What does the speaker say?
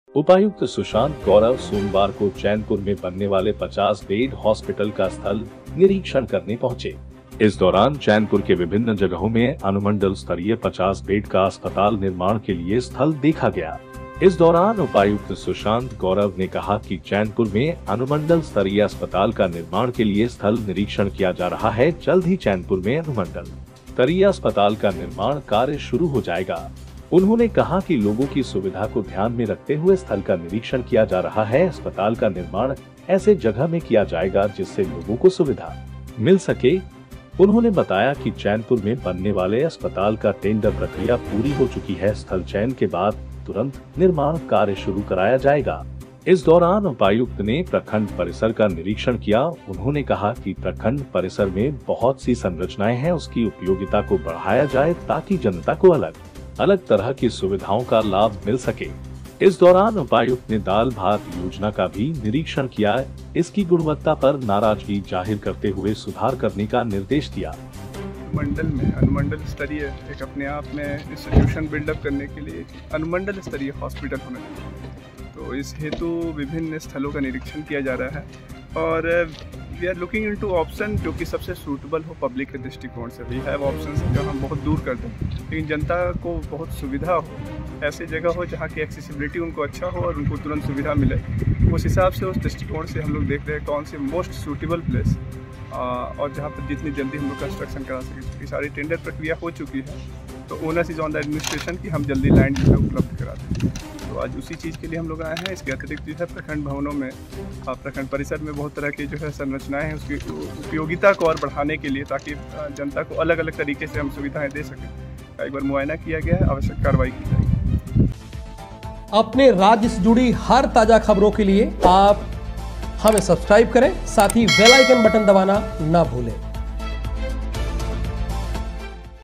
उपायुक्त सुशांत गौरव सोमवार को चैनपुर में बनने वाले 50 बेड हॉस्पिटल का स्थल निरीक्षण करने पहुंचे। इस दौरान चैनपुर के विभिन्न जगहों में अनुमंडल स्तरीय 50 बेड का अस्पताल निर्माण के लिए स्थल देखा गया। इस दौरान उपायुक्त सुशांत गौरव ने कहा कि चैनपुर में अनुमंडल स्तरीय अस्पताल का निर्माण के लिए स्थल निरीक्षण किया जा रहा है। जल्द ही चैनपुर में अनुमंडल स्तरीय अस्पताल का निर्माण कार्य शुरू हो जाएगा। उन्होंने कहा कि लोगों की सुविधा को ध्यान में रखते हुए स्थल का निरीक्षण किया जा रहा है। अस्पताल का निर्माण ऐसे जगह में किया जाएगा जिससे लोगों को सुविधा मिल सके। उन्होंने बताया कि चैनपुर में बनने वाले अस्पताल का टेंडर प्रक्रिया पूरी हो चुकी है। स्थल चयन के बाद तुरंत निर्माण कार्य शुरू कराया जाएगा। इस दौरान उपायुक्त ने प्रखंड परिसर का निरीक्षण किया। उन्होंने कहा कि प्रखंड परिसर में बहुत सी संरचनाएं हैं, उसकी उपयोगिता को बढ़ाया जाए ताकि जनता को अलग तरह की सुविधाओं का लाभ मिल सके। इस दौरान उपायुक्त ने दाल भात योजना का भी निरीक्षण किया। इसकी गुणवत्ता पर नाराजगी जाहिर करते हुए सुधार करने का निर्देश दिया। मंडल में अनुमंडल स्तरीय एक अपने आप में इंस्टीट्यूशन बिल्डअप करने के लिए अनुमंडल स्तरीय हॉस्पिटल होना चाहिए। तो इस हेतु विभिन्न स्थलों का निरीक्षण किया जा रहा है और we are looking into option जो कि सबसे सूटेबल हो पब्लिक के दृष्टिकोण से। वी हैव ऑप्शंस जो हम बहुत दूर कर दें लेकिन जनता को बहुत सुविधा हो, ऐसी जगह हो जहाँ की एक्सेसिबिलिटी उनको अच्छा हो और उनको तुरंत सुविधा मिले। उस हिसाब से उस दृष्टिकोण से हम लोग देख रहे हैं कौन सी मोस्ट सूटेबल प्लेस और जहाँ पर जितनी जल्दी हम लोग कंस्ट्रक्शन करा सकें। क्योंकि सारी टेंडर प्रक्रिया हो चुकी है तो onus is on the administration की हम जल्दी लैंड जो है उपलब्ध करा दें। तो आज उसी चीज़ के लिए हम लोग आए हैं। इसके अतिरिक्त जो है प्रखंड भवनों में प्रखंड परिसर में बहुत तरह की जो है संरचनाएं हैं, उसकी उपयोगिता को और बढ़ाने के लिए ताकि जनता को अलग अलग तरीके से हम सुविधाएं दे सकें। एक बार मुआयना किया गया है, आवश्यक कार्रवाई की जाएगी। अपने राज्य से जुड़ी हर ताज़ा खबरों के लिए आप हमें सब्सक्राइब करें, साथ ही बेल आइकन बटन दबाना ना भूलें।